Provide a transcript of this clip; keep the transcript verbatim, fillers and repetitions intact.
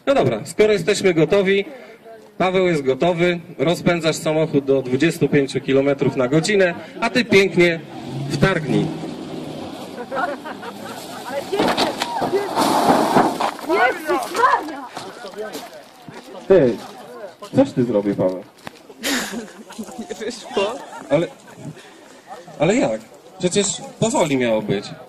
No dobra, skoro jesteśmy gotowi, Paweł jest gotowy, rozpędzasz samochód do dwudziestu pięciu kilometrów na godzinę, a ty pięknie wtargnij. Jezus Maria! Ty, coś ty zrobił, Paweł? Nie wyszło. Ale, ale jak? Przecież powoli miało być.